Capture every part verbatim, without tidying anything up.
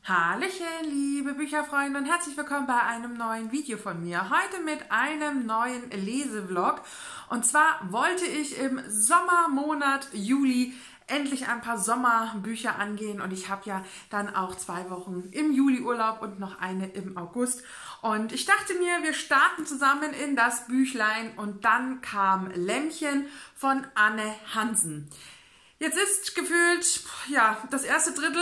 Hallöchen, liebe Bücherfreunde, und herzlich willkommen bei einem neuen Video von mir. Heute mit einem neuen Lesevlog. Und zwar wollte ich im Sommermonat Juli endlich ein paar Sommerbücher angehen. Und ich habe ja dann auch zwei Wochen im Juli Urlaub und noch eine im August. Und ich dachte mir, wir starten zusammen in das Büchlein. Und dann kam Lämmchen von Anne Hansen. Jetzt ist gefühlt ja das erste Drittel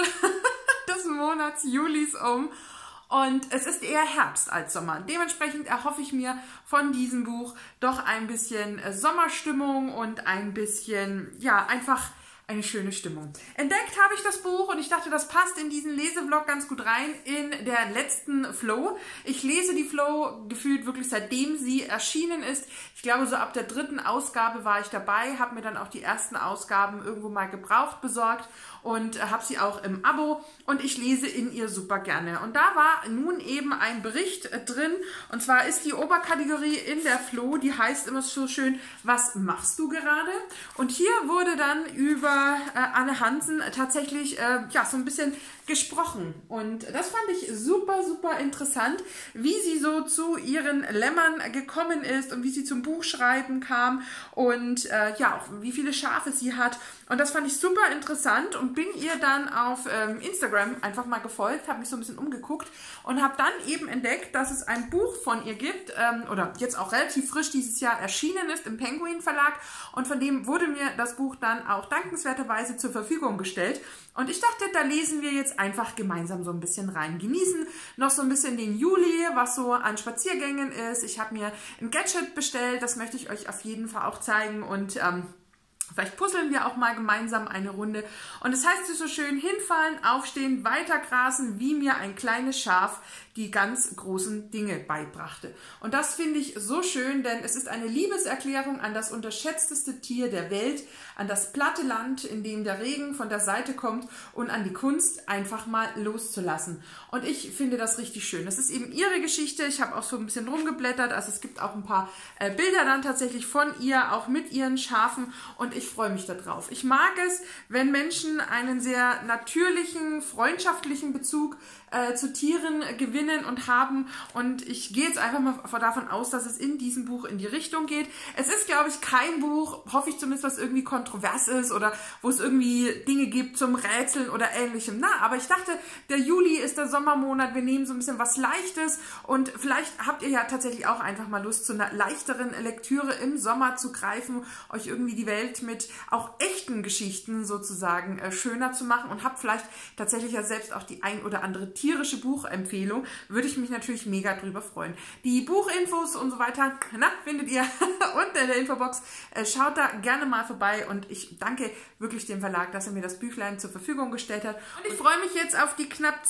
des Monats Julis um und es ist eher Herbst als Sommer. Dementsprechend erhoffe ich mir von diesem Buch doch ein bisschen Sommerstimmung und ein bisschen, ja, einfach eine schöne Stimmung. Entdeckt habe ich das Buch und ich dachte, das passt in diesen Lesevlog ganz gut rein in der letzten Flow. Ich lese die Flow gefühlt wirklich seitdem sie erschienen ist. Ich glaube, so ab der dritten Ausgabe war ich dabei, habe mir dann auch die ersten Ausgaben irgendwo mal gebraucht besorgt und habe sie auch im Abo und ich lese in ihr super gerne. Und da war nun eben ein Bericht drin und zwar ist die Oberkategorie in der Flow, die heißt immer so schön, was machst du gerade? Und hier wurde dann über Äh, Anne Hansen tatsächlich äh, ja, so ein bisschen gesprochen und das fand ich super, super interessant, wie sie so zu ihren Lämmern gekommen ist und wie sie zum Buchschreiben kam und äh, ja, auch wie viele Schafe sie hat und das fand ich super interessant und bin ihr dann auf ähm, Instagram einfach mal gefolgt, habe mich so ein bisschen umgeguckt und habe dann eben entdeckt, dass es ein Buch von ihr gibt ähm, oder jetzt auch relativ frisch dieses Jahr erschienen ist im Penguin Verlag und von dem wurde mir das Buch dann auch dankenswerterweise zur Verfügung gestellt und ich dachte, da lesen wir jetzt einfach gemeinsam so ein bisschen rein. Genießen noch so ein bisschen den Juli, was so an Spaziergängen ist. Ich habe mir ein Gadget bestellt, das möchte ich euch auf jeden Fall auch zeigen und ähm, vielleicht puzzeln wir auch mal gemeinsam eine Runde. Und es heißt so schön, hinfallen, aufstehen, weitergrasen, wie mir ein kleines Schaf die ganz großen Dinge beibrachte. Und das finde ich so schön, denn es ist eine Liebeserklärung an das unterschätzteste Tier der Welt, an das platte Land, in dem der Regen von der Seite kommt und an die Kunst, einfach mal loszulassen. Und ich finde das richtig schön. Das ist eben ihre Geschichte. Ich habe auch so ein bisschen rumgeblättert. Also es gibt auch ein paar äh, Bilder dann tatsächlich von ihr, auch mit ihren Schafen. Und ich freue mich darauf. Ich mag es, wenn Menschen einen sehr natürlichen, freundschaftlichen Bezug äh, zu Tieren gewinnen und haben und ich gehe jetzt einfach mal davon aus, dass es in diesem Buch in die Richtung geht. Es ist, glaube ich, kein Buch, hoffe ich zumindest, was irgendwie kontrovers ist oder wo es irgendwie Dinge gibt zum Rätseln oder ähnlichem. Na, aber ich dachte, der Juli ist der Sommermonat, wir nehmen so ein bisschen was Leichtes und vielleicht habt ihr ja tatsächlich auch einfach mal Lust, zu einer leichteren Lektüre im Sommer zu greifen, euch irgendwie die Welt mit auch echten Geschichten sozusagen äh, schöner zu machen und habt vielleicht tatsächlich ja selbst auch die ein oder andere tierische Buchempfehlung. Würde ich mich natürlich mega drüber freuen. Die Buchinfos und so weiter, na, findet ihr unten in der Infobox. Äh, schaut da gerne mal vorbei und ich danke wirklich dem Verlag, dass er mir das Büchlein zur Verfügung gestellt hat. Und ich freue mich jetzt auf die knapp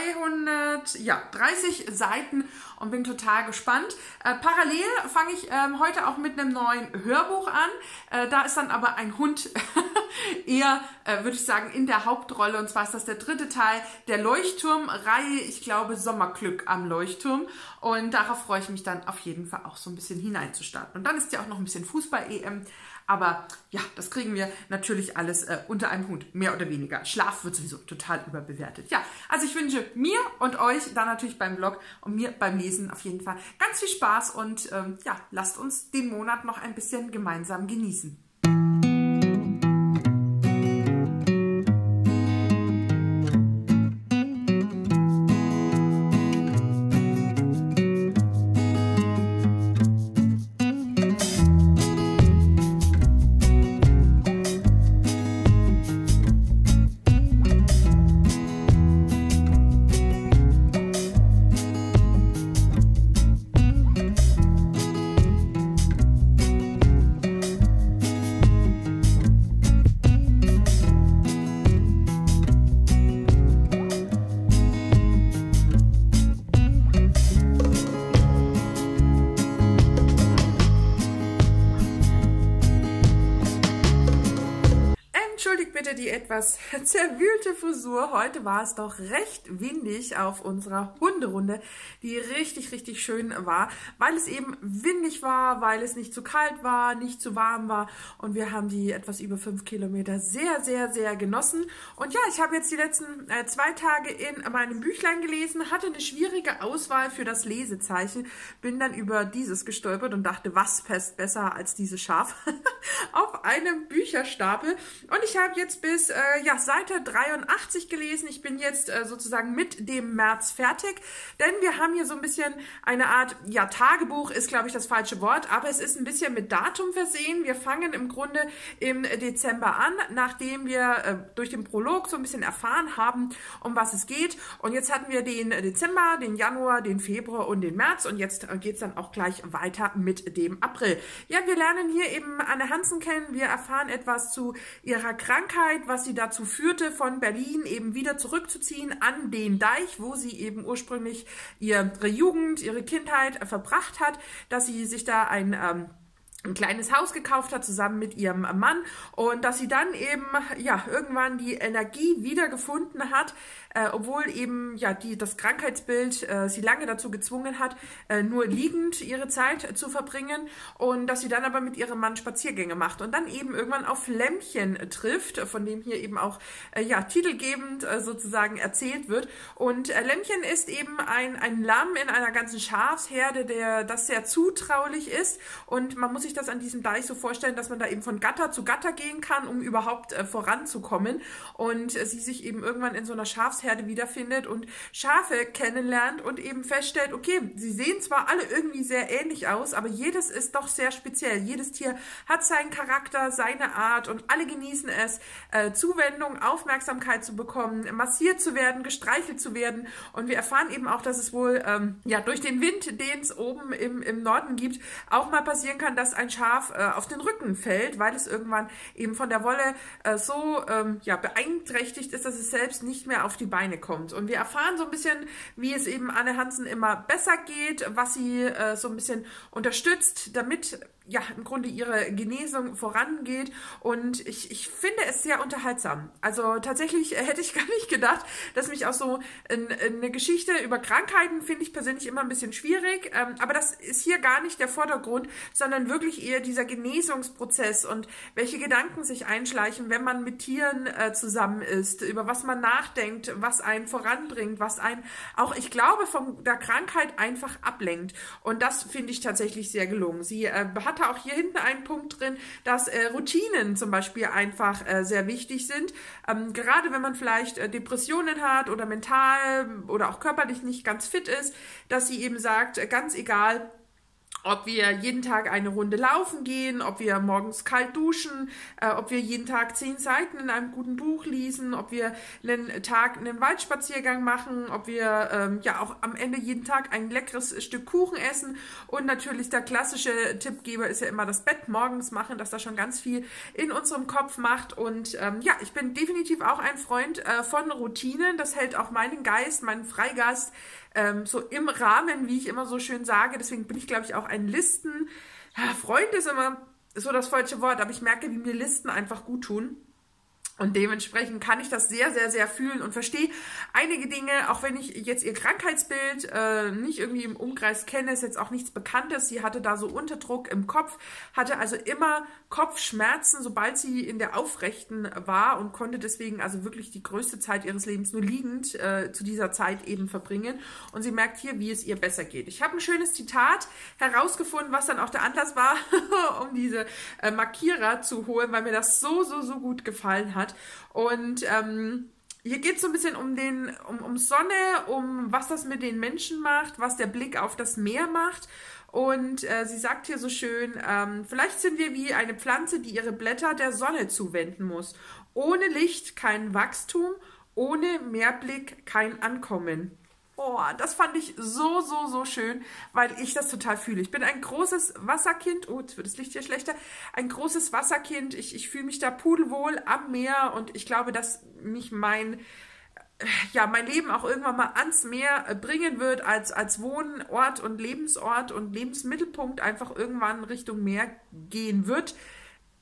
zweihundertdreißig Seiten und bin total gespannt. Äh, parallel fange ich ähm, heute auch mit einem neuen Hörbuch an. Äh, da ist dann aber ein Hund eher, äh, würde ich sagen, in der Hauptrolle. Und zwar ist das der dritte Teil der Leuchtturm-Reihe. Ich glaube, Sommerglück am Leuchtturm. Und darauf freue ich mich dann auf jeden Fall auch so ein bisschen hineinzustarten. Und dann ist ja auch noch ein bisschen Fußball-E M. Aber ja, das kriegen wir natürlich alles äh, unter einem Hut, mehr oder weniger. Schlaf wird sowieso total überbewertet. Ja, also ich wünsche mir und euch dann natürlich beim Vlog und mir beim Lesen auf jeden Fall ganz viel Spaß und ähm, ja, lasst uns den Monat noch ein bisschen gemeinsam genießen. die etwas zerwühlte Frisur. Heute war es doch recht windig auf unserer Hunderunde, die richtig, richtig schön war, weil es eben windig war, weil es nicht zu kalt war, nicht zu warm war und wir haben die etwas über fünf Kilometer sehr, sehr, sehr genossen. Und ja, ich habe jetzt die letzten äh, zwei Tage in meinem Büchlein gelesen, hatte eine schwierige Auswahl für das Lesezeichen, bin dann über dieses gestolpert und dachte, was passt besser als dieses Schaf auf einem Bücherstapel. Und ich habe jetzt bis äh, ja, Seite dreiundachtzig gelesen. Ich bin jetzt äh, sozusagen mit dem März fertig, denn wir haben hier so ein bisschen eine Art, ja, Tagebuch ist, glaube ich, das falsche Wort, aber es ist ein bisschen mit Datum versehen. Wir fangen im Grunde im Dezember an, nachdem wir äh, durch den Prolog so ein bisschen erfahren haben, um was es geht. Und jetzt hatten wir den Dezember, den Januar, den Februar und den März und jetzt äh, geht es dann auch gleich weiter mit dem April. Ja, wir lernen hier eben Anne Hansen kennen. Wir erfahren etwas zu ihrer Krankheit, was sie dazu führte, von Berlin eben wieder zurückzuziehen an den Deich, wo sie eben ursprünglich ihre Jugend, ihre Kindheit verbracht hat, dass sie sich da ein ähm, ein kleines Haus gekauft hat, zusammen mit ihrem Mann und dass sie dann eben, ja, irgendwann die Energie wiedergefunden hat, äh, obwohl eben, ja, die, das Krankheitsbild äh, sie lange dazu gezwungen hat, äh, nur liegend ihre Zeit zu verbringen und dass sie dann aber mit ihrem Mann Spaziergänge macht und dann eben irgendwann auf Lämmchen trifft, von dem hier eben auch, äh, ja, titelgebend äh, sozusagen erzählt wird. Und äh, Lämmchen ist eben ein, ein Lamm in einer ganzen Schafsherde, der das sehr zutraulich ist und man muss sich das an diesem Deich so vorstellen, dass man da eben von Gatter zu Gatter gehen kann, um überhaupt äh, voranzukommen und äh, sie sich eben irgendwann in so einer Schafsherde wiederfindet und Schafe kennenlernt und eben feststellt, okay, sie sehen zwar alle irgendwie sehr ähnlich aus, aber jedes ist doch sehr speziell. Jedes Tier hat seinen Charakter, seine Art und alle genießen es, äh, Zuwendung, Aufmerksamkeit zu bekommen, massiert zu werden, gestreichelt zu werden und wir erfahren eben auch, dass es wohl ähm, ja durch den Wind, den es oben im, im Norden gibt, auch mal passieren kann, dass ein Schaf äh, auf den Rücken fällt, weil es irgendwann eben von der Wolle äh, so ähm, ja, beeinträchtigt ist, dass es selbst nicht mehr auf die Beine kommt. Und wir erfahren so ein bisschen, wie es eben Anne Hansen immer besser geht, was sie äh, so ein bisschen unterstützt, damit ja im Grunde ihre Genesung vorangeht und ich, ich finde es sehr unterhaltsam. Also tatsächlich hätte ich gar nicht gedacht, dass mich auch so in, in eine Geschichte über Krankheiten finde ich persönlich immer ein bisschen schwierig, ähm, aber das ist hier gar nicht der Vordergrund, sondern wirklich eher dieser Genesungsprozess und welche Gedanken sich einschleichen, wenn man mit Tieren äh, zusammen ist, über was man nachdenkt, was einen voranbringt, was einen auch, ich glaube, von der Krankheit einfach ablenkt und das finde ich tatsächlich sehr gelungen. Sie äh, hat hatte auch hier hinten einen Punkt drin, dass äh, Routinen zum Beispiel einfach äh, sehr wichtig sind. Ähm, gerade wenn man vielleicht äh, Depressionen hat oder mental oder auch körperlich nicht ganz fit ist, dass sie eben sagt, äh, ganz egal, ob wir jeden Tag eine Runde laufen gehen, ob wir morgens kalt duschen, äh, ob wir jeden Tag zehn Seiten in einem guten Buch lesen, ob wir einen Tag einen Waldspaziergang machen, ob wir ähm, ja auch am Ende jeden Tag ein leckeres Stück Kuchen essen und natürlich der klassische Tippgeber ist ja immer das Bett morgens machen, dass das schon ganz viel in unserem Kopf macht und ähm, ja, ich bin definitiv auch ein Freund äh, von Routinen, das hält auch meinen Geist, meinen Freigeist Ähm, so im Rahmen, wie ich immer so schön sage. Deswegen bin ich, glaube ich, auch ein Listen. Ja, Freund ist immer so das falsche Wort, aber ich merke, wie mir Listen einfach gut tun. Und dementsprechend kann ich das sehr, sehr, sehr fühlen und verstehe einige Dinge, auch wenn ich jetzt ihr Krankheitsbild äh, nicht irgendwie im Umkreis kenne, ist jetzt auch nichts Bekanntes. Sie hatte da so Unterdruck im Kopf, hatte also immer Kopfschmerzen, sobald sie in der Aufrechten war und konnte deswegen also wirklich die größte Zeit ihres Lebens nur liegend äh, zu dieser Zeit eben verbringen. Und sie merkt hier, wie es ihr besser geht. Ich habe ein schönes Zitat herausgefunden, was dann auch der Anlass war, um diese äh, Markierer zu holen, weil mir das so, so, so gut gefallen hat. Und ähm, hier geht es so ein bisschen um, den, um, um Sonne, um was das mit den Menschen macht, was der Blick auf das Meer macht. Und äh, sie sagt hier so schön, ähm, vielleicht sind wir wie eine Pflanze, die ihre Blätter der Sonne zuwenden muss. Ohne Licht kein Wachstum, ohne Meerblick kein Ankommen. Oh, das fand ich so, so, so schön, weil ich das total fühle. Ich bin ein großes Wasserkind. Oh, jetzt wird das Licht hier schlechter. Ein großes Wasserkind. Ich, ich fühle mich da pudelwohl am Meer und ich glaube, dass mich mein, ja, mein Leben auch irgendwann mal ans Meer bringen wird, als, als Wohnort und Lebensort und Lebensmittelpunkt einfach irgendwann Richtung Meer gehen wird.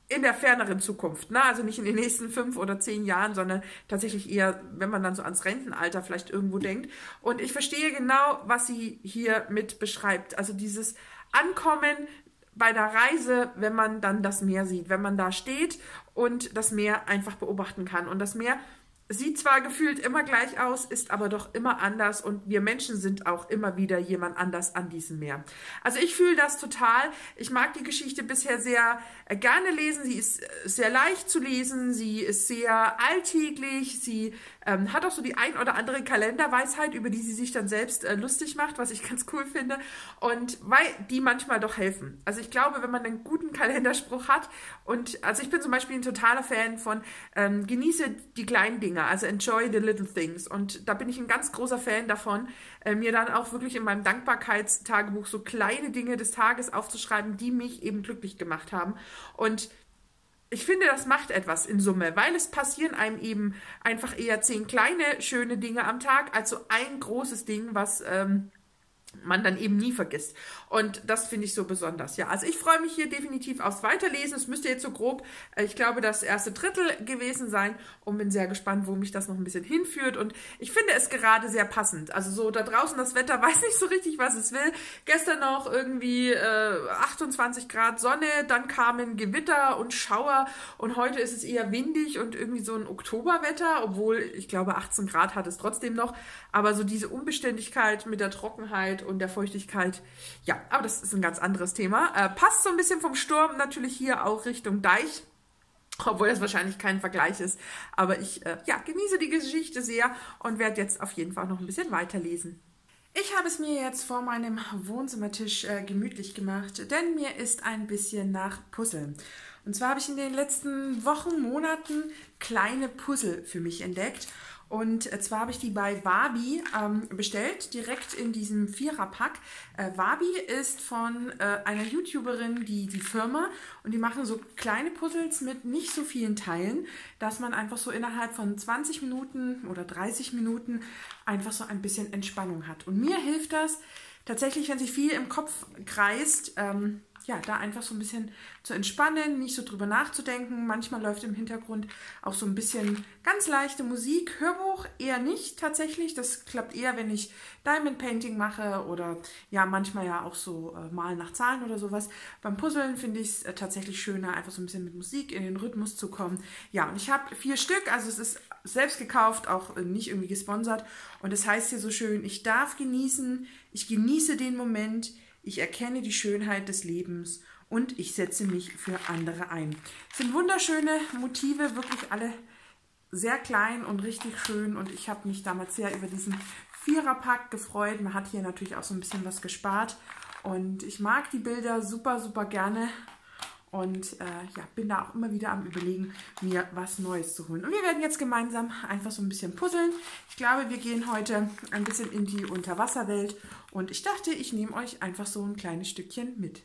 in der ferneren Zukunft, ne? Also nicht in den nächsten fünf oder zehn Jahren, sondern tatsächlich eher, wenn man dann so ans Rentenalter vielleicht irgendwo denkt. Und ich verstehe genau, was sie hier mit beschreibt. Also dieses Ankommen bei der Reise, wenn man dann das Meer sieht, wenn man da steht und das Meer einfach beobachten kann. Und das Meer sieht zwar gefühlt immer gleich aus, ist aber doch immer anders und wir Menschen sind auch immer wieder jemand anders an diesem Meer. Also ich fühle das total. Ich mag die Geschichte bisher sehr äh, gerne lesen. Sie ist äh, sehr leicht zu lesen, sie ist sehr alltäglich, sie ähm, hat auch so die ein oder andere Kalenderweisheit, über die sie sich dann selbst äh, lustig macht, was ich ganz cool finde und weil die manchmal doch helfen. Also ich glaube, wenn man einen guten Kalenderspruch hat und also ich bin zum Beispiel ein totaler Fan von ähm, genieße die kleinen Dinge, also enjoy the little things. Und da bin ich ein ganz großer Fan davon, äh, mir dann auch wirklich in meinem Dankbarkeitstagebuch so kleine Dinge des Tages aufzuschreiben, die mich eben glücklich gemacht haben. Und ich finde, das macht etwas in Summe, weil es passieren einem eben einfach eher zehn kleine, schöne Dinge am Tag, als so ein großes Ding, was ähm, man dann eben nie vergisst. Und das finde ich so besonders. Ja, also ich freue mich hier definitiv aufs Weiterlesen. Es müsste jetzt so grob, äh, ich glaube, das erste Drittel gewesen sein und bin sehr gespannt, wo mich das noch ein bisschen hinführt. Und ich finde es gerade sehr passend. Also so da draußen das Wetter weiß nicht so richtig, was es will. Gestern noch irgendwie äh, achtundzwanzig Grad Sonne, dann kamen Gewitter und Schauer und heute ist es eher windig und irgendwie so ein Oktoberwetter, obwohl ich glaube achtzehn Grad hat es trotzdem noch. Aber so diese Unbeständigkeit mit der Trockenheit und der Feuchtigkeit, ja, aber das ist ein ganz anderes Thema. Äh, passt so ein bisschen vom Sturm natürlich hier auch Richtung Deich, obwohl das wahrscheinlich kein Vergleich ist. Aber ich äh, ja, genieße die Geschichte sehr und werde jetzt auf jeden Fall noch ein bisschen weiterlesen. Ich habe es mir jetzt vor meinem Wohnzimmertisch äh, gemütlich gemacht, denn mir ist ein bisschen nach Puzzle. Und zwar habe ich in den letzten Wochen, Monaten kleine Puzzle für mich entdeckt. Und zwar habe ich die bei Wabi ähm, bestellt, direkt in diesem Viererpack. Äh, Wabi ist von äh, einer YouTuberin die, die Firma und die machen so kleine Puzzles mit nicht so vielen Teilen, dass man einfach so innerhalb von zwanzig Minuten oder dreißig Minuten einfach so ein bisschen Entspannung hat. Und mir hilft das tatsächlich, wenn sich viel im Kopf kreist, ähm, ja, da einfach so ein bisschen zu entspannen, nicht so drüber nachzudenken. Manchmal läuft im Hintergrund auch so ein bisschen ganz leichte Musik. Hörbuch eher nicht tatsächlich. Das klappt eher, wenn ich Diamond Painting mache oder ja, manchmal ja auch so äh, Malen nach Zahlen oder sowas. Beim Puzzeln finde ich es äh, tatsächlich schöner, einfach so ein bisschen mit Musik in den Rhythmus zu kommen. Ja, und ich habe vier Stück, also es ist selbst gekauft, auch äh, nicht irgendwie gesponsert. Und das heißt hier so schön, ich darf genießen, ich genieße den Moment, ich erkenne die Schönheit des Lebens und ich setze mich für andere ein. Es sind wunderschöne Motive, wirklich alle sehr klein und richtig schön. Und ich habe mich damals sehr über diesen Viererpack gefreut. Man hat hier natürlich auch so ein bisschen was gespart. Und ich mag die Bilder super, super gerne. Und äh, ja, bin da auch immer wieder am Überlegen, mir was Neues zu holen. Und wir werden jetzt gemeinsam einfach so ein bisschen puzzeln. Ich glaube, wir gehen heute ein bisschen in die Unterwasserwelt. Und ich dachte, ich nehme euch einfach so ein kleines Stückchen mit.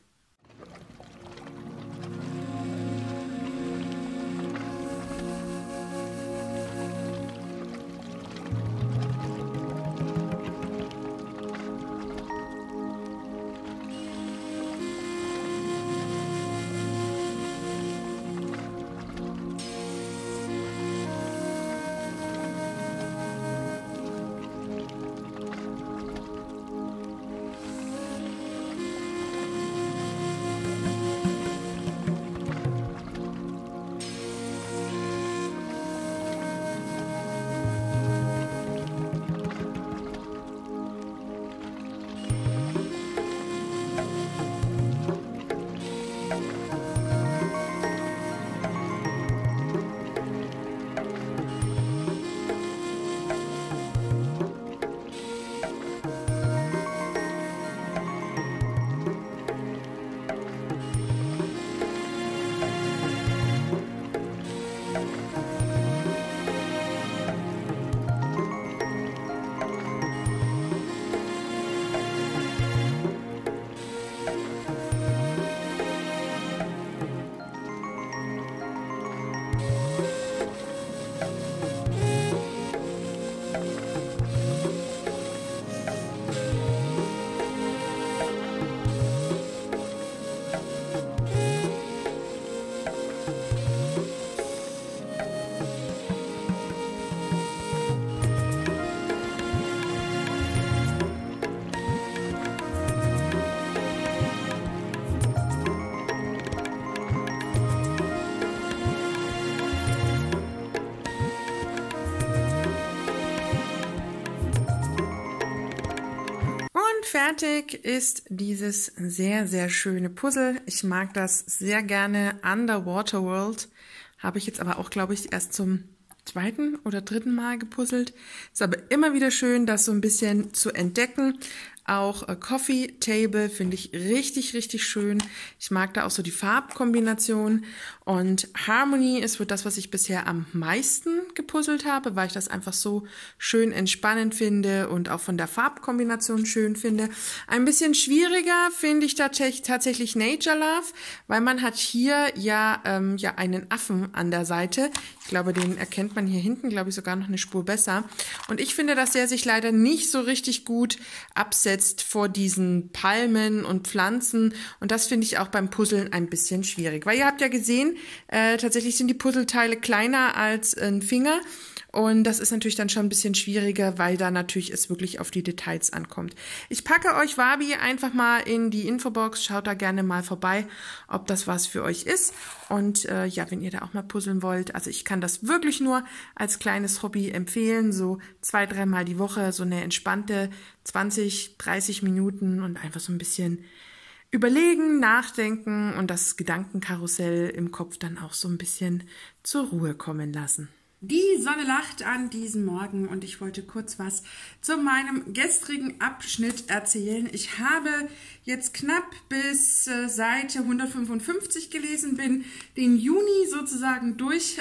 fertig ist dieses sehr, sehr schöne Puzzle. Ich mag das sehr gerne. Underwater World habe ich jetzt aber auch, glaube ich, erst zum zweiten oder dritten Mal gepuzzelt. Ist aber immer wieder schön, das so ein bisschen zu entdecken. Auch äh, Coffee Table finde ich richtig, richtig schön. Ich mag da auch so die Farbkombination. Und Harmony ist wohl das, was ich bisher am meisten gepuzzelt habe, weil ich das einfach so schön entspannend finde und auch von der Farbkombination schön finde. Ein bisschen schwieriger finde ich tatsächlich Nature Love, weil man hat hier ja, ähm, ja einen Affen an der Seite. Ich glaube, den erkennt man hier hinten, glaube ich, sogar noch eine Spur besser. Und ich finde, dass der sich leider nicht so richtig gut absetzt vor diesen Palmen und Pflanzen. Und das finde ich auch beim Puzzeln ein bisschen schwierig. Weil ihr habt ja gesehen, äh, tatsächlich sind die Puzzleteile kleiner als ein Finger. Und das ist natürlich dann schon ein bisschen schwieriger, weil da natürlich es wirklich auf die Details ankommt. Ich packe euch Wabi einfach mal in die Infobox. Schaut da gerne mal vorbei, ob das was für euch ist. Und äh, ja, wenn ihr da auch mal puzzeln wollt. Also ich kann das wirklich nur als kleines Hobby empfehlen. So zwei, dreimal die Woche, so eine entspannte zwanzig, dreißig Minuten und einfach so ein bisschen überlegen, nachdenken und das Gedankenkarussell im Kopf dann auch so ein bisschen zur Ruhe kommen lassen. Die Sonne lacht an diesem Morgen und ich wollte kurz was zu meinem gestrigen Abschnitt erzählen. Ich habe jetzt knapp bis äh, Seite hundertfünfundfünfzig gelesen, bin den Juni sozusagen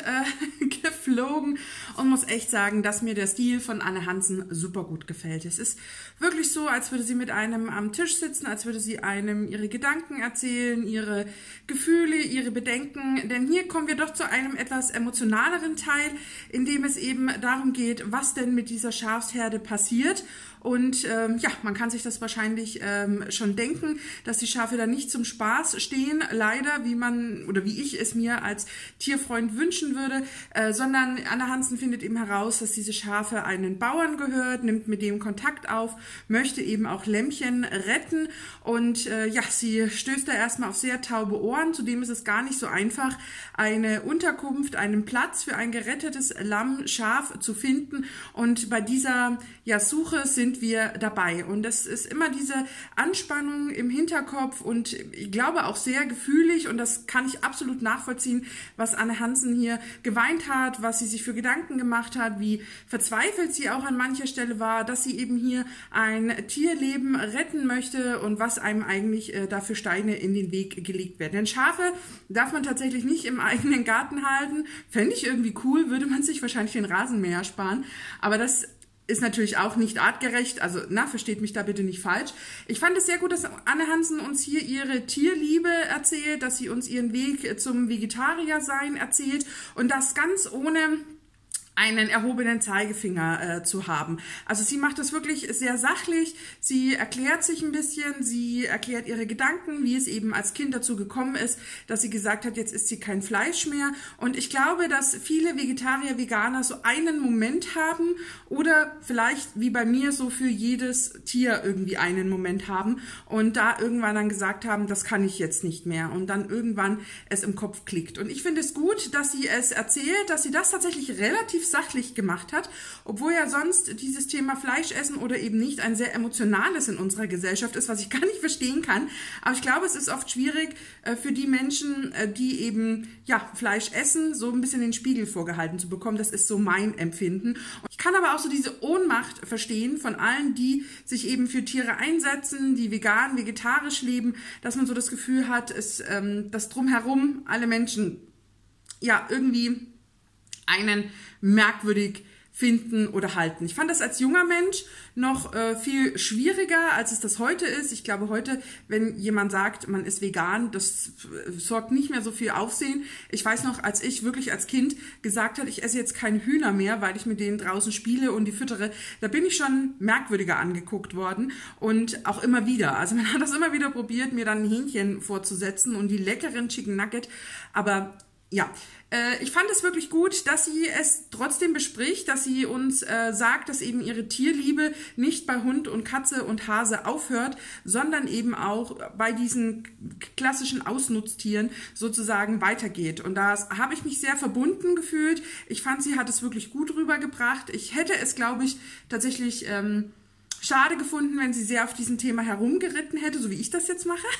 durchgeflogen äh, und muss echt sagen, dass mir der Stil von Anne Hansen super gut gefällt. Es ist wirklich so, als würde sie mit einem am Tisch sitzen, als würde sie einem ihre Gedanken erzählen, ihre Gefühle, ihre Bedenken. Denn hier kommen wir doch zu einem etwas emotionaleren Teil, in dem es eben darum geht, was denn mit dieser Schafsherde passiert. Und ähm, ja, man kann sich das wahrscheinlich ähm, schon denken, dass die Schafe da nicht zum Spaß stehen, leider, wie man oder wie ich es mir als Tierfreund wünschen würde, äh, sondern Anne Hansen findet eben heraus, dass diese Schafe einen Bauern gehört, nimmt mit dem Kontakt auf, möchte eben auch Lämmchen retten und äh, ja, sie stößt da erstmal auf sehr taube Ohren, zudem ist es gar nicht so einfach, eine Unterkunft, einen Platz für ein gerettetes Lamm, Schaf zu finden und bei dieser ja, Suche sind wir dabei und das ist immer diese Anspannung im Hinterkopf und ich glaube auch sehr gefühlig und das kann ich absolut nachvollziehen, was Anne Hansen hier geweint hat, was sie sich für Gedanken gemacht hat, wie verzweifelt sie auch an mancher Stelle war, dass sie eben hier ein Tierleben retten möchte und was einem eigentlich äh, dafür Steine in den Weg gelegt werden. Denn Schafe darf man tatsächlich nicht im eigenen Garten halten. Fände ich irgendwie cool, würde man sich wahrscheinlich den Rasenmäher sparen, aber das ist natürlich auch nicht artgerecht, also na, versteht mich da bitte nicht falsch. Ich fand es sehr gut, dass Anne Hansen uns hier ihre Tierliebe erzählt, dass sie uns ihren Weg zum Vegetariersein erzählt und das ganz ohne einen erhobenen Zeigefinger äh, zu haben. Also sie macht das wirklich sehr sachlich, sie erklärt sich ein bisschen, sie erklärt ihre Gedanken, wie es eben als Kind dazu gekommen ist, dass sie gesagt hat, jetzt isst sie kein Fleisch mehr und ich glaube, dass viele Vegetarier, Veganer so einen Moment haben oder vielleicht wie bei mir so für jedes Tier irgendwie einen Moment haben und da irgendwann dann gesagt haben, das kann ich jetzt nicht mehr und dann irgendwann es im Kopf klickt. Und ich finde es gut, dass sie es erzählt, dass sie das tatsächlich relativ sachlich gemacht hat, obwohl ja sonst dieses Thema Fleischessen oder eben nicht ein sehr emotionales in unserer Gesellschaft ist, was ich gar nicht verstehen kann. Aber ich glaube, es ist oft schwierig äh, für die Menschen, äh, die eben ja Fleisch essen, so ein bisschen den Spiegel vorgehalten zu bekommen. Das ist so mein Empfinden. Und ich kann aber auch so diese Ohnmacht verstehen von allen, die sich eben für Tiere einsetzen, die vegan, vegetarisch leben, dass man so das Gefühl hat, es, ähm, dass drumherum alle Menschen ja irgendwie einen merkwürdig finden oder halten. Ich fand das als junger Mensch noch äh, viel schwieriger, als es das heute ist. Ich glaube heute, wenn jemand sagt, man ist vegan, das sorgt nicht mehr so viel Aufsehen. Ich weiß noch, als ich wirklich als Kind gesagt habe, ich esse jetzt keine Hühner mehr, weil ich mit denen draußen spiele und die füttere, da bin ich schon merkwürdiger angeguckt worden und auch immer wieder. Also man hat das immer wieder probiert, mir dann ein Hähnchen vorzusetzen und die leckeren Chicken Nugget, aber ja, äh, ich fand es wirklich gut, dass sie es trotzdem bespricht, dass sie uns äh, sagt, dass eben ihre Tierliebe nicht bei Hund und Katze und Hase aufhört, sondern eben auch bei diesen klassischen Ausnutztieren sozusagen weitergeht. Und da habe ich mich sehr verbunden gefühlt. Ich fand, sie hat es wirklich gut rübergebracht. Ich hätte es, glaube ich, tatsächlich Ähm, schade gefunden, wenn sie sehr auf diesem Thema herumgeritten hätte, so wie ich das jetzt mache.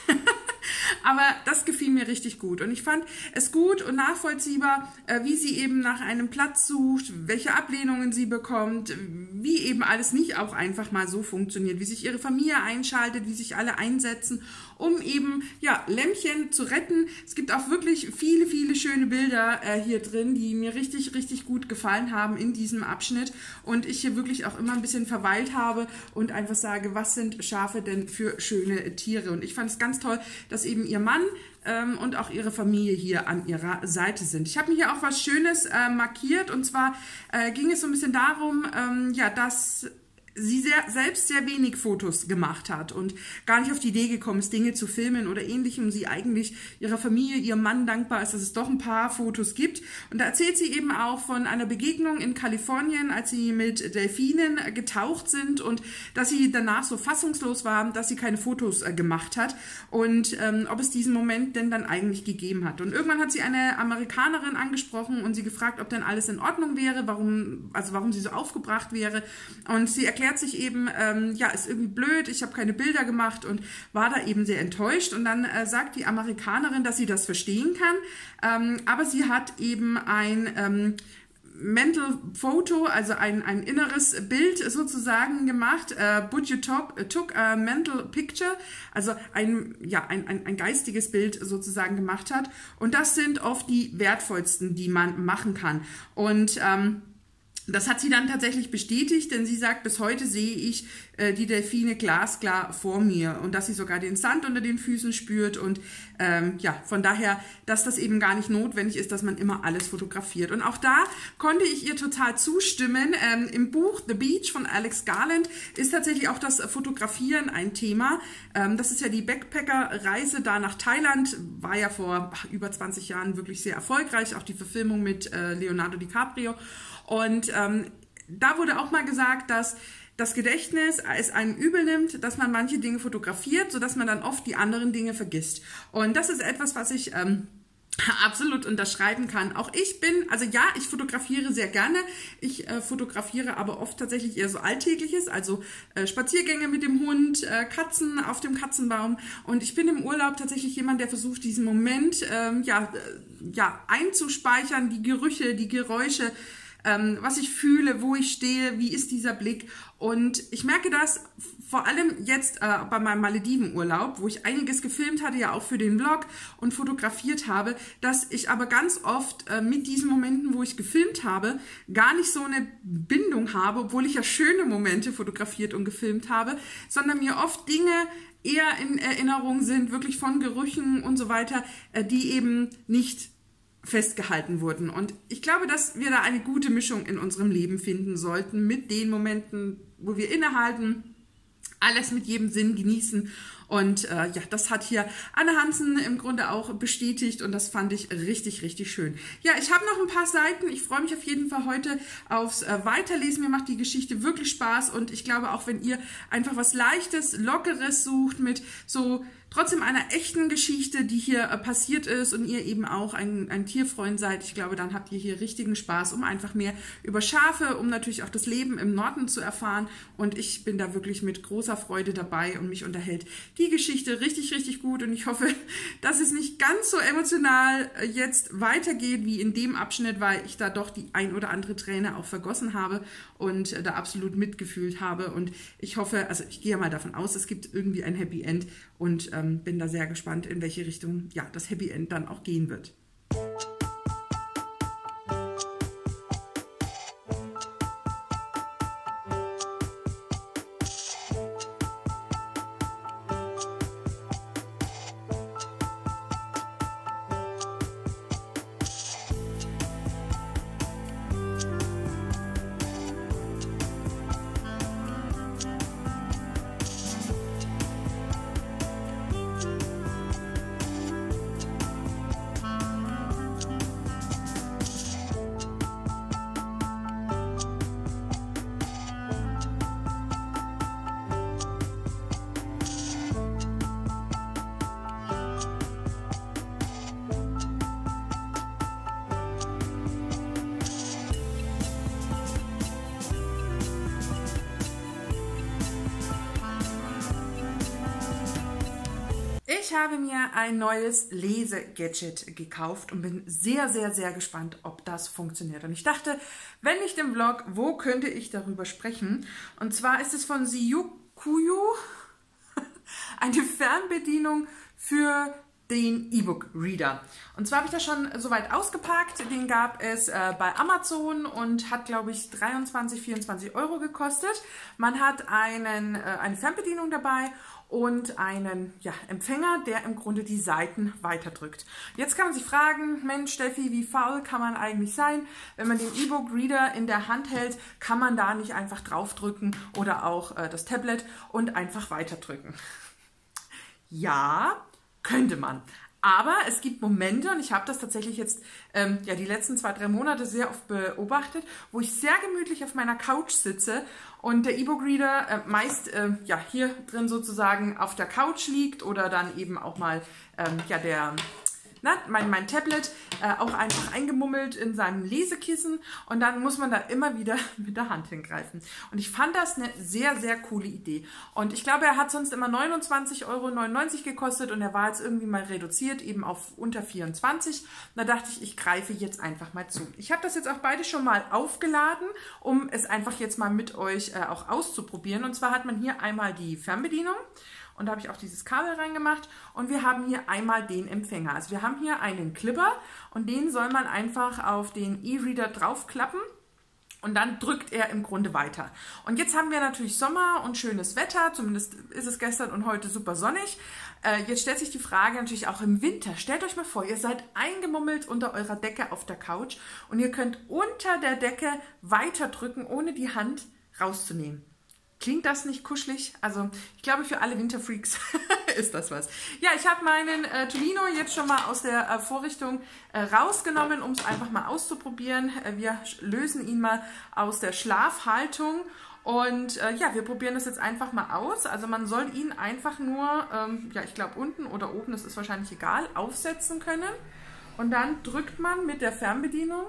Aber das gefiel mir richtig gut und ich fand es gut und nachvollziehbar, wie sie eben nach einem Platz sucht, welche Ablehnungen sie bekommt, wie eben alles nicht auch einfach mal so funktioniert, wie sich ihre Familie einschaltet, wie sich alle einsetzen, um eben ja Lämmchen zu retten. Es gibt auch wirklich viele, viele schöne Bilder äh, hier drin, die mir richtig, richtig gut gefallen haben in diesem Abschnitt und ich hier wirklich auch immer ein bisschen verweilt habe und einfach sage, was sind Schafe denn für schöne Tiere? Und ich fand es ganz toll, dass eben ihr Mann ähm, und auch ihre Familie hier an ihrer Seite sind. Ich habe mir hier auch was Schönes äh, markiert und zwar äh, ging es so ein bisschen darum, ähm, ja, dass sie sehr, selbst sehr wenig Fotos gemacht hat und gar nicht auf die Idee gekommen ist, Dinge zu filmen oder ähnlichem. Sie eigentlich ihrer Familie, ihrem Mann dankbar ist, dass es doch ein paar Fotos gibt. Und da erzählt sie eben auch von einer Begegnung in Kalifornien, als sie mit Delfinen getaucht sind und dass sie danach so fassungslos war, dass sie keine Fotos äh, gemacht hat und ähm, ob es diesen Moment denn dann eigentlich gegeben hat. Und irgendwann hat sie eine Amerikanerin angesprochen und sie gefragt, ob denn alles in Ordnung wäre, warum, also warum sie so aufgebracht wäre. Und sie erklärt sich eben, ähm, ja, ist irgendwie blöd, ich habe keine Bilder gemacht und war da eben sehr enttäuscht. Und dann äh, sagt die Amerikanerin, dass sie das verstehen kann, ähm, aber sie hat eben ein ähm, Mental Photo, also ein, ein inneres Bild sozusagen gemacht. Uh, but you talk, uh, took a mental picture, also ein, ja, ein, ein, ein geistiges Bild sozusagen gemacht hat. Und das sind oft die wertvollsten, die man machen kann. Und ähm, das hat sie dann tatsächlich bestätigt, denn sie sagt, bis heute sehe ich äh, die Delfine glasklar vor mir und dass sie sogar den Sand unter den Füßen spürt und ähm, ja, von daher, dass das eben gar nicht notwendig ist, dass man immer alles fotografiert. Und auch da konnte ich ihr total zustimmen. Ähm, im Buch The Beach von Alex Garland ist tatsächlich auch das Fotografieren ein Thema. Ähm, das ist ja die Backpacker-Reise da nach Thailand, war ja vor ach, über zwanzig Jahren wirklich sehr erfolgreich, auch die Verfilmung mit äh, Leonardo DiCaprio. Und ähm, da wurde auch mal gesagt, dass das Gedächtnis es einem übel nimmt, dass man manche Dinge fotografiert, sodass man dann oft die anderen Dinge vergisst. Und das ist etwas, was ich ähm, absolut unterschreiben kann. Auch ich bin, also ja, ich fotografiere sehr gerne. Ich äh, fotografiere aber oft tatsächlich eher so Alltägliches, also äh, Spaziergänge mit dem Hund, äh, Katzen auf dem Katzenbaum. Und ich bin im Urlaub tatsächlich jemand, der versucht, diesen Moment ähm, ja, äh, ja, einzuspeichern, die Gerüche, die Geräusche, Ähm, was ich fühle, wo ich stehe, wie ist dieser Blick. Und ich merke das vor allem jetzt äh, bei meinem Maledivenurlaub, wo ich einiges gefilmt hatte, ja auch für den Vlog und fotografiert habe, dass ich aber ganz oft äh, mit diesen Momenten, wo ich gefilmt habe, gar nicht so eine Bindung habe, obwohl ich ja schöne Momente fotografiert und gefilmt habe, sondern mir oft Dinge eher in Erinnerung sind, wirklich von Gerüchen und so weiter, äh, die eben nicht festgehalten wurden. Und ich glaube, dass wir da eine gute Mischung in unserem Leben finden sollten, mit den Momenten, wo wir innehalten, alles mit jedem Sinn genießen. Und äh, ja, das hat hier Anne Hansen im Grunde auch bestätigt und das fand ich richtig, richtig schön. Ja, ich habe noch ein paar Seiten. Ich freue mich auf jeden Fall heute aufs äh, Weiterlesen. Mir macht die Geschichte wirklich Spaß und ich glaube auch, wenn ihr einfach was Leichtes, Lockeres sucht mit so trotzdem einer echten Geschichte, die hier äh, passiert ist und ihr eben auch ein, ein Tierfreund seid, ich glaube, dann habt ihr hier richtigen Spaß, um einfach mehr über Schafe, um natürlich auch das Leben im Norden zu erfahren. Und ich bin da wirklich mit großer Freude dabei und mich unterhält die Geschichte richtig, richtig gut. Und ich hoffe, dass es nicht ganz so emotional äh, jetzt weitergeht wie in dem Abschnitt, weil ich da doch die ein oder andere Träne auch vergossen habe und äh, da absolut mitgefühlt habe. Und ich hoffe, also ich gehe ja mal davon aus, es gibt irgendwie ein Happy End und ähm, bin da sehr gespannt, in welche Richtung ja, das Happy End dann auch gehen wird. Ich habe mir ein neues Lese-Gadget gekauft und bin sehr, sehr, sehr gespannt, ob das funktioniert. Und ich dachte, wenn nicht im Vlog, wo könnte ich darüber sprechen? Und zwar ist es von Syukuyu eine Fernbedienung für den E-Book-Reader. Und zwar habe ich das schon soweit ausgepackt. Den gab es äh, bei Amazon und hat, glaube ich, dreiundzwanzig, vierundzwanzig Euro gekostet. Man hat einen, äh, eine Fernbedienung dabei und einen ja, Empfänger, der im Grunde die Seiten weiterdrückt. Jetzt kann man sich fragen, Mensch Steffi, wie faul kann man eigentlich sein? Wenn man den E-Book-Reader in der Hand hält, kann man da nicht einfach draufdrücken oder auch äh, das Tablet und einfach weiterdrücken? Ja, könnte man. Aber es gibt Momente, und ich habe das tatsächlich jetzt ähm, ja, die letzten zwei, drei Monate sehr oft beobachtet, wo ich sehr gemütlich auf meiner Couch sitze und der E-Book-Reader äh, meist äh, ja, hier drin sozusagen auf der Couch liegt oder dann eben auch mal ähm, ja, der... Na, mein, mein Tablet äh, auch einfach eingemummelt in seinem Lesekissen und dann muss man da immer wieder mit der Hand hingreifen. Und ich fand das eine sehr, sehr coole Idee. Und ich glaube, er hat sonst immer neunundzwanzig Euro neunundneunzig gekostet und er war jetzt irgendwie mal reduziert, eben auf unter vierundzwanzig. Und da dachte ich, ich greife jetzt einfach mal zu. Ich habe das jetzt auch beide schon mal aufgeladen, um es einfach jetzt mal mit euch äh, auch auszuprobieren. Und zwar hat man hier einmal die Fernbedienung. Und da habe ich auch dieses Kabel reingemacht und wir haben hier einmal den Empfänger. Also wir haben hier einen Clipper und den soll man einfach auf den E-Reader draufklappen und dann drückt er im Grunde weiter. Und jetzt haben wir natürlich Sommer und schönes Wetter, zumindest ist es gestern und heute super sonnig. Äh, jetzt stellt sich die Frage natürlich auch im Winter. Stellt euch mal vor, ihr seid eingemummelt unter eurer Decke auf der Couch und ihr könnt unter der Decke weiterdrücken, ohne die Hand rauszunehmen. Klingt das nicht kuschelig? Also ich glaube, für alle Winterfreaks ist das was. Ja, ich habe meinen äh, Tolino jetzt schon mal aus der äh, Vorrichtung äh, rausgenommen, um es einfach mal auszuprobieren. Äh, wir lösen ihn mal aus der Schlafhaltung und äh, ja, wir probieren das jetzt einfach mal aus. Also man soll ihn einfach nur, ähm, ja, ich glaube unten oder oben, das ist wahrscheinlich egal, aufsetzen können. Und dann drückt man mit der Fernbedienung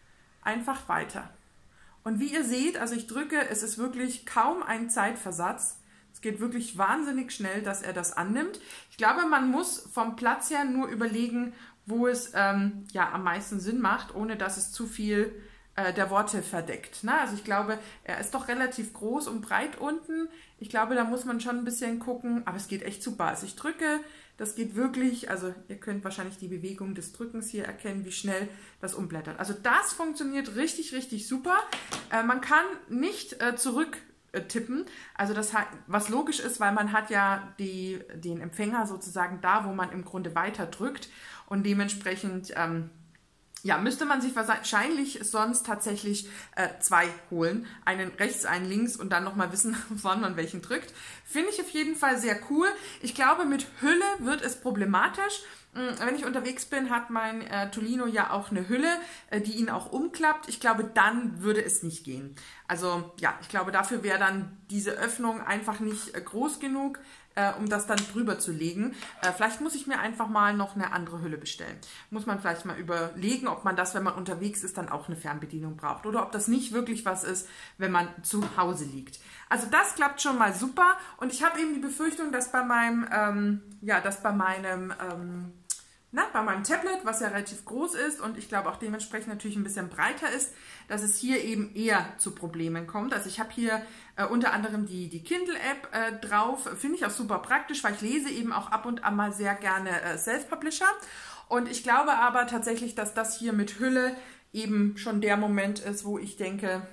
einfach weiter. Und wie ihr seht, also ich drücke, es ist wirklich kaum ein Zeitversatz. Es geht wirklich wahnsinnig schnell, dass er das annimmt. Ich glaube, man muss vom Platz her nur überlegen, wo es ähm, ja, am meisten Sinn macht, ohne dass es zu viel äh, der Worte verdeckt. Ne? Also ich glaube, er ist doch relativ groß und breit unten. Ich glaube, da muss man schon ein bisschen gucken, aber es geht echt super. Also ich drücke, das geht wirklich, also ihr könnt wahrscheinlich die Bewegung des Drückens hier erkennen, wie schnell das umblättert. Also das funktioniert richtig, richtig super. Äh, man kann nicht äh, zurück äh, tippen, also das hat, was logisch ist, weil man hat ja die, den Empfänger sozusagen da, wo man im Grunde weiter drückt und dementsprechend ähm, ja, müsste man sich wahrscheinlich sonst tatsächlich äh, zwei holen. Einen rechts, einen links und dann nochmal wissen, wann man welchen drückt. Finde ich auf jeden Fall sehr cool. Ich glaube, mit Hülle wird es problematisch. Wenn ich unterwegs bin, hat mein äh, Tolino ja auch eine Hülle, äh, die ihn auch umklappt. Ich glaube, dann würde es nicht gehen. Also ja, ich glaube, dafür wäre dann diese Öffnung einfach nicht äh, groß genug, äh, um das dann drüber zu legen. Äh, vielleicht muss ich mir einfach mal noch eine andere Hülle bestellen. Muss man vielleicht mal überlegen, ob man das, wenn man unterwegs ist, dann auch eine Fernbedienung braucht. Oder ob das nicht wirklich was ist, wenn man zu Hause liegt. Also das klappt schon mal super. Und ich habe eben die Befürchtung, dass bei meinem, ähm, ja, dass bei meinem... Ähm, Na, bei meinem Tablet, was ja relativ groß ist und ich glaube auch dementsprechend natürlich ein bisschen breiter ist, dass es hier eben eher zu Problemen kommt. Also ich habe hier äh, unter anderem die, die Kindle-App äh, drauf, finde ich auch super praktisch, weil ich lese eben auch ab und an mal sehr gerne äh, Self-Publisher. Und ich glaube aber tatsächlich, dass das hier mit Hülle eben schon der Moment ist, wo ich denke,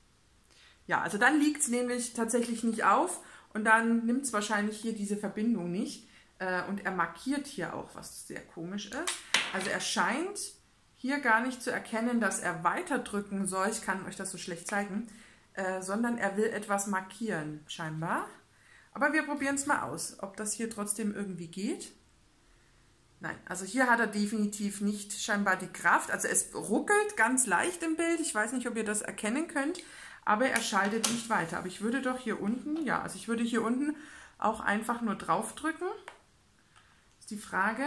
ja, also dann liegt es nämlich tatsächlich nicht auf und dann nimmt es wahrscheinlich hier diese Verbindung nicht. Und er markiert hier auch, was sehr komisch ist. Also er scheint hier gar nicht zu erkennen, dass er weiterdrücken soll. Ich kann euch das so schlecht zeigen. Äh, sondern er will etwas markieren, scheinbar. Aber wir probieren es mal aus, ob das hier trotzdem irgendwie geht. Nein, also hier hat er definitiv nicht scheinbar die Kraft. Also es ruckelt ganz leicht im Bild. Ich weiß nicht, ob ihr das erkennen könnt. Aber er schaltet nicht weiter. Aber ich würde doch hier unten, ja, also ich würde hier unten auch einfach nur draufdrücken. Die Frage,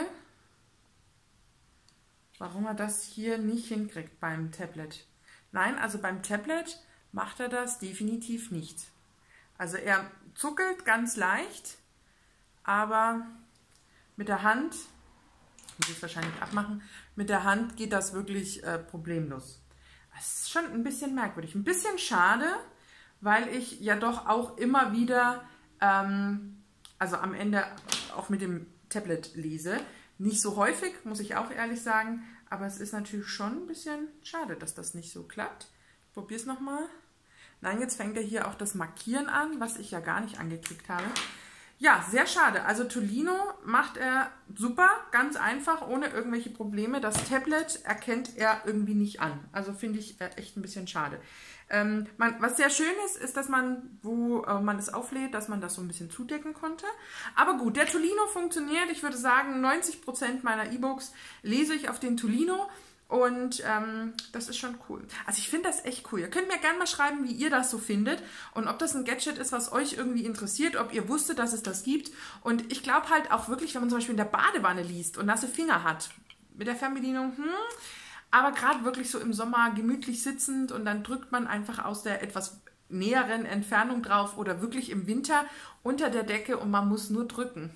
warum er das hier nicht hinkriegt beim Tablet. Nein, also beim Tablet macht er das definitiv nicht. Also er zuckelt ganz leicht, aber mit der Hand, ich muss es wahrscheinlich abmachen, mit der Hand geht das wirklich äh, problemlos. Es ist schon ein bisschen merkwürdig, ein bisschen schade, weil ich ja doch auch immer wieder, ähm, also am Ende auch mit dem Tablet lese. Nicht so häufig, muss ich auch ehrlich sagen, aber es ist natürlich schon ein bisschen schade, dass das nicht so klappt. Ich probiere es nochmal. Nein, jetzt fängt er hier auch das Markieren an, was ich ja gar nicht angeklickt habe. Ja, sehr schade. Also Tolino macht er super, ganz einfach, ohne irgendwelche Probleme. Das Tablet erkennt er irgendwie nicht an. Also finde ich äh, echt ein bisschen schade. Ähm, man, was sehr schön ist, ist, dass man, wo äh, man es auflädt, dass man das so ein bisschen zudecken konnte. Aber gut, der Tolino funktioniert. Ich würde sagen, neunzig Prozent meiner E-Books lese ich auf den Tolino. Und ähm, das ist schon cool. Also ich finde das echt cool. Ihr könnt mir gerne mal schreiben, wie ihr das so findet und ob das ein Gadget ist, was euch irgendwie interessiert, ob ihr wusstet, dass es das gibt. Und ich glaube halt auch wirklich, wenn man zum Beispiel in der Badewanne liest und nasse Finger hat, mit der Fernbedienung, hm, aber gerade wirklich so im Sommer gemütlich sitzend und dann drückt man einfach aus der etwas näheren Entfernung drauf oder wirklich im Winter unter der Decke und man muss nur drücken.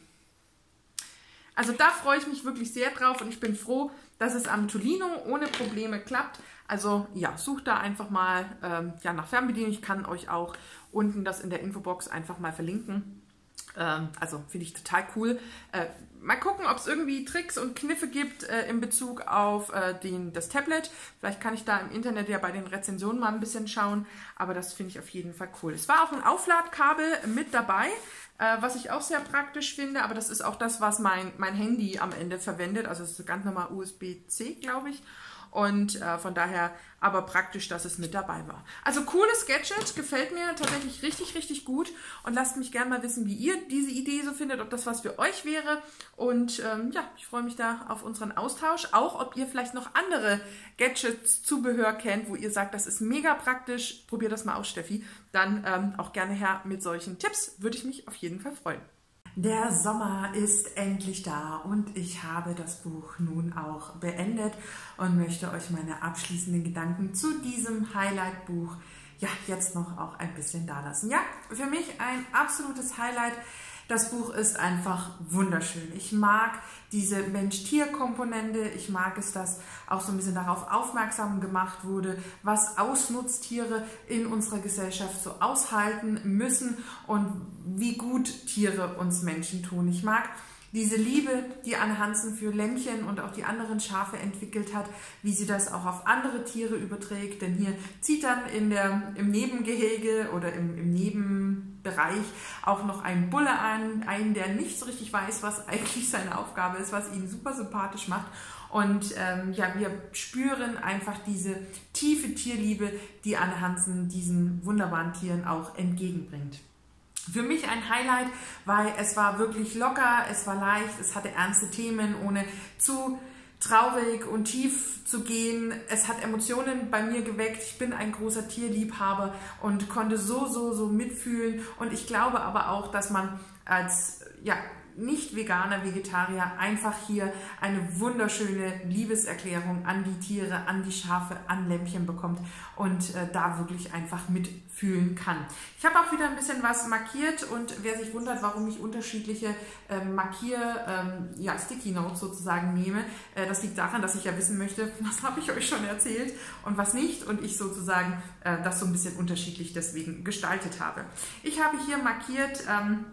Also da freue ich mich wirklich sehr drauf und ich bin froh, dass es am Tolino ohne Probleme klappt. Also ja, sucht da einfach mal ähm, ja, nach Fernbedienung. Ich kann euch auch unten das in der Infobox einfach mal verlinken. Ähm, also finde ich total cool. Äh, mal gucken, ob es irgendwie Tricks und Kniffe gibt äh, in Bezug auf äh, den, das Tablet. Vielleicht kann ich da im Internet ja bei den Rezensionen mal ein bisschen schauen. Aber das finde ich auf jeden Fall cool. Es war auch ein Aufladkabel mit dabei, was ich auch sehr praktisch finde, aber das ist auch das, was mein, mein Handy am Ende verwendet. Also es ist ganz normal U S B C, glaube ich. Und äh, von daher aber praktisch, dass es mit dabei war. Also cooles Gadget, gefällt mir tatsächlich richtig, richtig gut. Und lasst mich gerne mal wissen, wie ihr diese Idee so findet, ob das was für euch wäre. Und ähm, ja, ich freue mich da auf unseren Austausch. Auch, ob ihr vielleicht noch andere Gadgets, Zubehör kennt, wo ihr sagt, das ist mega praktisch. Probier das mal aus, Steffi. Dann ähm, auch gerne her mit solchen Tipps. Würde ich mich auf jeden Fall freuen. Der Sommer ist endlich da und ich habe das Buch nun auch beendet und möchte euch meine abschließenden Gedanken zu diesem Highlight-Buch ja jetzt noch auch ein bisschen dalassen. Ja, für mich ein absolutes Highlight. Das Buch ist einfach wunderschön. Ich mag diese Mensch-Tier-Komponente. Ich mag es, dass auch so ein bisschen darauf aufmerksam gemacht wurde, was Ausnutztiere in unserer Gesellschaft so aushalten müssen und wie gut Tiere uns Menschen tun. Ich mag diese Liebe, die Anne Hansen für Lämmchen und auch die anderen Schafe entwickelt hat, wie sie das auch auf andere Tiere überträgt. Denn hier zieht dann in der, im Nebengehege oder im, im Nebenbereich auch noch ein Bulle ein, ein, der nicht so richtig weiß, was eigentlich seine Aufgabe ist, was ihn super sympathisch macht. Und ähm, ja, wir spüren einfach diese tiefe Tierliebe, die Anne Hansen diesen wunderbaren Tieren auch entgegenbringt. Für mich ein Highlight, weil es war wirklich locker, es war leicht, es hatte ernste Themen, ohne zu traurig und tief zu gehen. Es hat Emotionen bei mir geweckt. Ich bin ein großer Tierliebhaber und konnte so, so, so mitfühlen. Und ich glaube aber auch, dass man als ja, Nicht-Veganer, Vegetarier einfach hier eine wunderschöne Liebeserklärung an die Tiere, an die Schafe, an Lämmchen bekommt und äh, da wirklich einfach mitfühlen kann. Ich habe auch wieder ein bisschen was markiert und wer sich wundert, warum ich unterschiedliche äh, Markier, ähm, ja, Sticky Notes sozusagen nehme, äh, das liegt daran, dass ich ja wissen möchte, was habe ich euch schon erzählt und was nicht und ich sozusagen äh, das so ein bisschen unterschiedlich deswegen gestaltet habe. Ich habe hier markiert, ähm,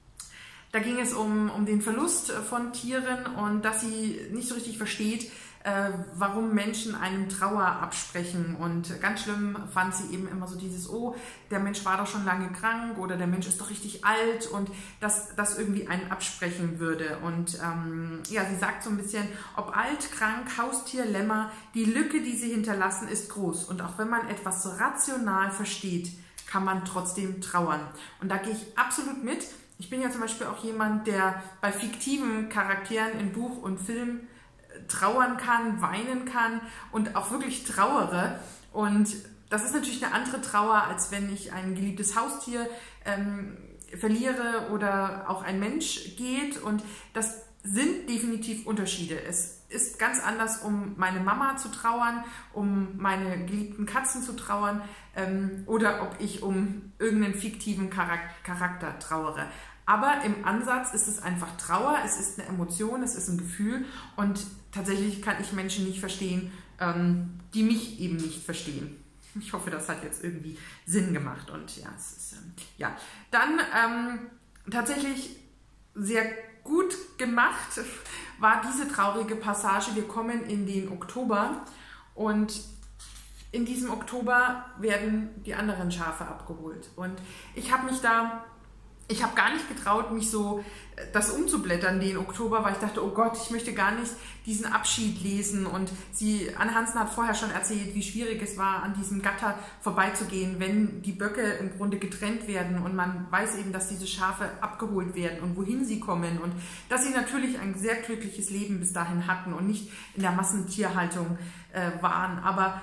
da ging es um, um den Verlust von Tieren und dass sie nicht so richtig versteht, äh, warum Menschen einem Trauer absprechen. Und ganz schlimm fand sie eben immer so dieses, oh, der Mensch war doch schon lange krank oder der Mensch ist doch richtig alt und dass das irgendwie einen absprechen würde. Und ähm, ja, sie sagt so ein bisschen, ob alt, krank, Haustier, Lämmer, die Lücke, die sie hinterlassen, ist groß. Und auch wenn man etwas rational versteht, kann man trotzdem trauern. Und da gehe ich absolut mit. Ich bin ja zum Beispiel auch jemand, der bei fiktiven Charakteren in Buch und Film trauern kann, weinen kann und auch wirklich trauere. Und das ist natürlich eine andere Trauer, als wenn ich ein geliebtes Haustier ähm, verliere oder auch ein Mensch geht. Und das sind definitiv Unterschiede. Es ist ganz anders, um meine Mama zu trauern, um meine geliebten Katzen zu trauern ähm, oder ob ich um irgendeinen fiktiven Charakter trauere. Aber im Ansatz ist es einfach Trauer, es ist eine Emotion, es ist ein Gefühl und tatsächlich kann ich Menschen nicht verstehen, ähm, die mich eben nicht verstehen. Ich hoffe, das hat jetzt irgendwie Sinn gemacht und ja, es ist, ähm, ja. Dann ähm, tatsächlich sehr gut gemacht war diese traurige Passage. Wir kommen in den Oktober und in diesem Oktober werden die anderen Schafe abgeholt. Und ich habe mich da, ich habe gar nicht getraut, mich so das umzublättern, den Oktober, weil ich dachte, oh Gott, ich möchte gar nicht diesen Abschied lesen. Und sie, Anne Hansen hat vorher schon erzählt, wie schwierig es war, an diesem Gatter vorbeizugehen, wenn die Böcke im Grunde getrennt werden und man weiß eben, dass diese Schafe abgeholt werden und wohin sie kommen und dass sie natürlich ein sehr glückliches Leben bis dahin hatten und nicht in der Massentierhaltung äh, waren. Aber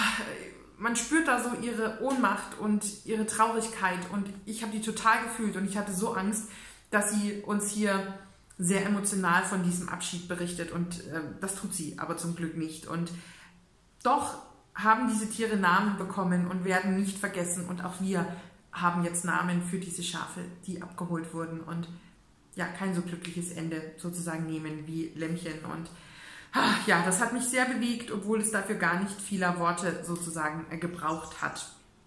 man spürt da so ihre Ohnmacht und ihre Traurigkeit und ich habe die total gefühlt und ich hatte so Angst, dass sie uns hier sehr emotional von diesem Abschied berichtet und äh, das tut sie aber zum Glück nicht. Und doch haben diese Tiere Namen bekommen und werden nicht vergessen und auch wir haben jetzt Namen für diese Schafe, die abgeholt wurden und ja, kein so glückliches Ende sozusagen nehmen wie Lämmchen. Und ja, das hat mich sehr bewegt, obwohl es dafür gar nicht vieler Worte sozusagen äh, gebraucht hat.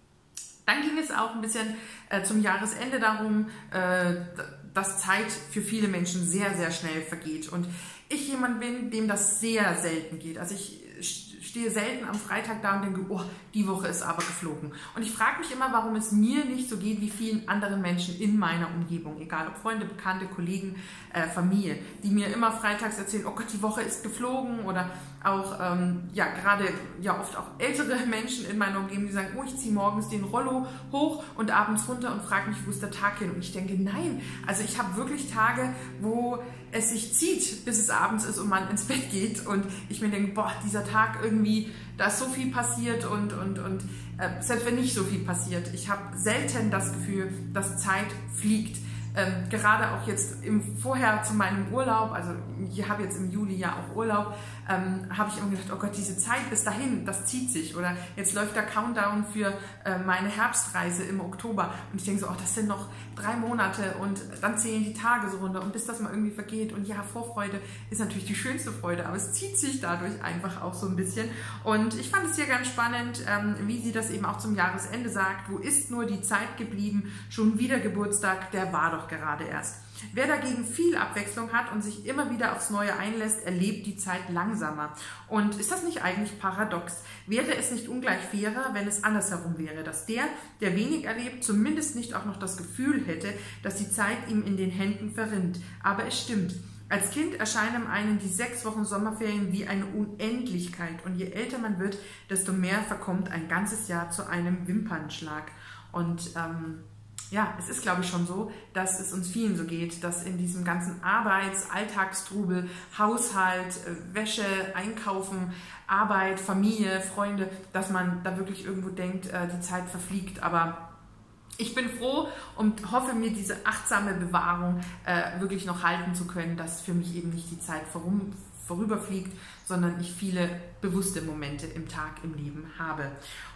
Dann ging es auch ein bisschen äh, zum Jahresende darum, äh, dass Zeit für viele Menschen sehr, sehr schnell vergeht. Und ich jemand bin, dem das sehr selten geht. Also ich stehe selten am Freitag da und denke, oh, die Woche ist aber geflogen. Und ich frage mich immer, warum es mir nicht so geht wie vielen anderen Menschen in meiner Umgebung, egal ob Freunde, Bekannte, Kollegen, äh, Familie, die mir immer freitags erzählen, oh Gott, die Woche ist geflogen oder auch, ähm, ja, gerade ja oft auch ältere Menschen in meiner Umgebung, die sagen, oh, ich ziehe morgens den Rollo hoch und abends runter und frage mich, wo ist der Tag hin? Und ich denke, nein, also ich habe wirklich Tage, wo es sich zieht, bis es abends ist und man ins Bett geht und ich mir denke, boah, dieser Tag irgendwie, da ist so viel passiert und, und, und äh, selbst wenn nicht so viel passiert, ich habe selten das Gefühl, dass Zeit fliegt. Ähm, gerade auch jetzt im vorher zu meinem Urlaub, also ich habe jetzt im Juli ja auch Urlaub, ähm, habe ich immer gedacht, oh Gott, diese Zeit bis dahin, das zieht sich. Oder jetzt läuft der Countdown für äh, meine Herbstreise im Oktober und ich denke so, oh, das sind noch drei Monate und dann zählen die Tage so runter und bis das mal irgendwie vergeht. Und ja, Vorfreude ist natürlich die schönste Freude, aber es zieht sich dadurch einfach auch so ein bisschen. Und ich fand es hier ganz spannend, ähm, wie sie das eben auch zum Jahresende sagt, wo ist nur die Zeit geblieben, schon wieder Geburtstag, der war doch gerade erst. Wer dagegen viel Abwechslung hat und sich immer wieder aufs Neue einlässt, erlebt die Zeit langsamer. Und ist das nicht eigentlich paradox? Wäre es nicht ungleich fairer, wenn es andersherum wäre, dass der, der wenig erlebt, zumindest nicht auch noch das Gefühl hätte, dass die Zeit ihm in den Händen verrinnt? Aber es stimmt. Als Kind erscheinen einem die sechs Wochen Sommerferien wie eine Unendlichkeit. Und je älter man wird, desto mehr verkommt ein ganzes Jahr zu einem Wimpernschlag. Und ähm, ja, es ist, glaube ich, schon so, dass es uns vielen so geht, dass in diesem ganzen Arbeits-, Alltagstrubel, Haushalt, Wäsche, Einkaufen, Arbeit, Familie, Freunde, dass man da wirklich irgendwo denkt, die Zeit verfliegt. Aber ich bin froh und hoffe, mir diese achtsame Bewahrung äh, wirklich noch halten zu können, dass für mich eben nicht die Zeit vorum, vorüberfliegt, sondern ich viele bewusste Momente im Tag, im Leben habe.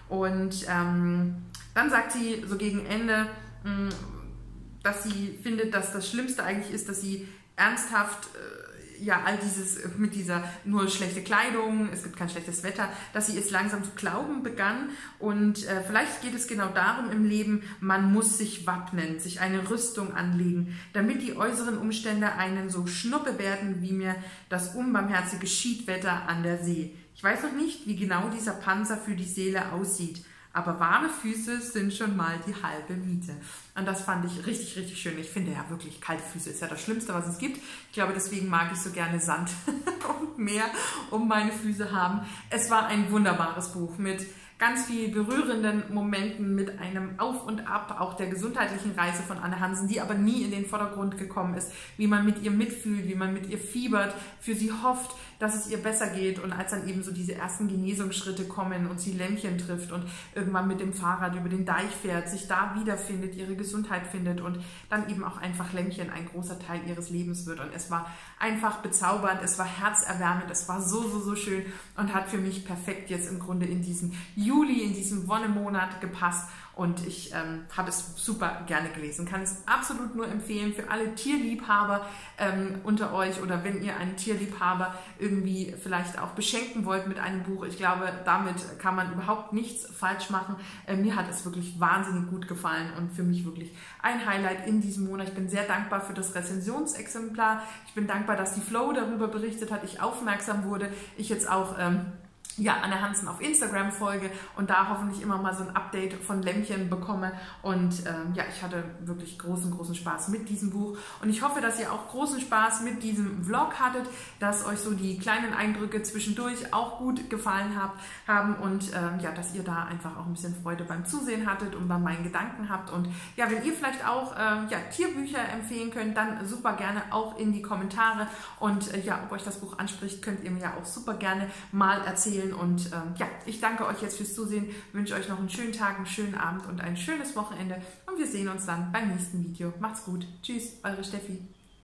Und ähm, dann sagt sie so gegen Ende, dass sie findet, dass das Schlimmste eigentlich ist, dass sie ernsthaft äh, ja all dieses mit dieser nur schlechte Kleidung, es gibt kein schlechtes Wetter, dass sie es langsam zu glauben begann und äh, vielleicht geht es genau darum im Leben, man muss sich wappnen, sich eine Rüstung anlegen, damit die äußeren Umstände einen so schnuppe werden, wie mir das unbarmherzige Schiedwetter an der See. Ich weiß noch nicht, wie genau dieser Panzer für die Seele aussieht, aber warme Füße sind schon mal die halbe Miete. Und das fand ich richtig, richtig schön. Ich finde ja wirklich, kalte Füße ist ja das Schlimmste, was es gibt. Ich glaube, deswegen mag ich so gerne Sand und Meer um meine Füße haben. Es war ein wunderbares Buch mit ganz viel berührenden Momenten, mit einem Auf und Ab, auch der gesundheitlichen Reise von Anne Hansen, die aber nie in den Vordergrund gekommen ist, wie man mit ihr mitfühlt, wie man mit ihr fiebert, für sie hofft, dass es ihr besser geht und als dann eben so diese ersten Genesungsschritte kommen und sie Lämmchen trifft und irgendwann mit dem Fahrrad über den Deich fährt, sich da wiederfindet, ihre Gesundheit findet und dann eben auch einfach Lämmchen ein großer Teil ihres Lebens wird und es war einfach bezaubernd, es war herzerwärmend, es war so, so, so schön und hat für mich perfekt jetzt im Grunde in diesen Juli, in diesem Wonnemonat gepasst und ich ähm, habe es super gerne gelesen. Kann es absolut nur empfehlen für alle Tierliebhaber ähm, unter euch oder wenn ihr einen Tierliebhaber irgendwie vielleicht auch beschenken wollt mit einem Buch. Ich glaube, damit kann man überhaupt nichts falsch machen. Äh, mir hat es wirklich wahnsinnig gut gefallen und für mich wirklich ein Highlight in diesem Monat. Ich bin sehr dankbar für das Rezensionsexemplar. Ich bin dankbar, dass die Flo darüber berichtet hat, ich aufmerksam wurde, ich jetzt auch ähm, ja, Anne Hansen auf Instagram folge und da hoffentlich immer mal so ein Update von Lämmchen bekomme. Und ähm, ja, ich hatte wirklich großen, großen Spaß mit diesem Buch. Und ich hoffe, dass ihr auch großen Spaß mit diesem Vlog hattet, dass euch so die kleinen Eindrücke zwischendurch auch gut gefallen habt, haben und ähm, ja, dass ihr da einfach auch ein bisschen Freude beim Zusehen hattet und bei meinen Gedanken habt. Und ja, wenn ihr vielleicht auch ähm, ja, Tierbücher empfehlen könnt, dann super gerne auch in die Kommentare. Und äh, ja, ob euch das Buch anspricht, könnt ihr mir ja auch super gerne mal erzählen. Und ähm, ja, ich danke euch jetzt fürs Zusehen, wünsche euch noch einen schönen Tag, einen schönen Abend und ein schönes Wochenende und wir sehen uns dann beim nächsten Video. Macht's gut. Tschüss, eure Steffi.